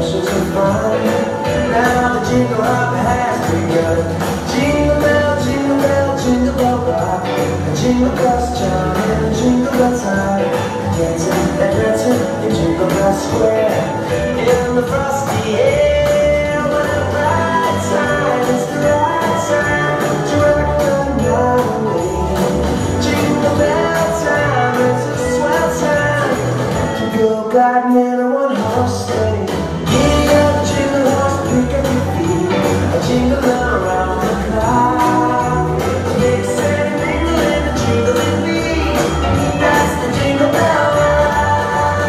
rushes of fun. Now the jingle hop has begun. Jingle bell, jingle bell rock. Jingle bells chime in jingle bell time. Dancing and dancing in Jingle Bell Square. In the frosty air, what a bright time. It's the right time to rock the night away. Jingle bell time, it's a swell time to go gliding in a one-horse sleigh. Giddy up, jingle horse, pick up your feet. A jingle around the clock. Make a sound, mingle in the jingling beat. That's the Jingle Bell Rock.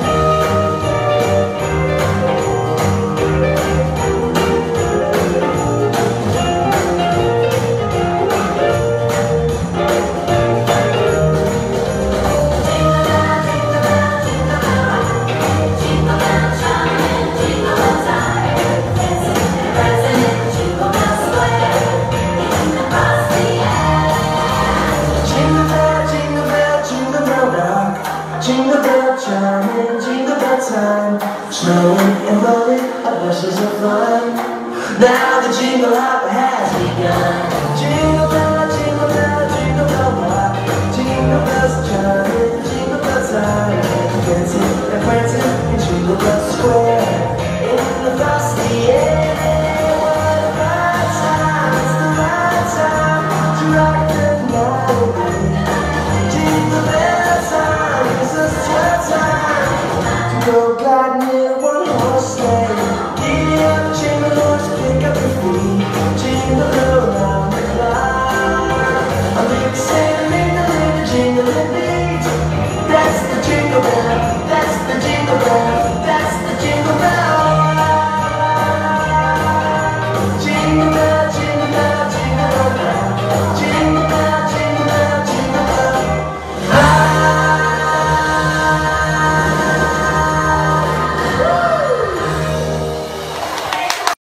Jingle bell chime, jingle bell time. Snowing and blowing, our buses are fun. Now the jingle hop has begun. Jingle bell, jingle bell, jingle bell rock. Jingle bells chime, jingle bell time. Dancing and prancing in Jingle Bell Square. In the frosty air, what a bright time. It's the right time to rock the night away. Jingle bell time, it's a swell time to go gliding in a one-horse sleigh. Giddy up, jingle horse, pick up your feet. Jingle around the clock. I'm big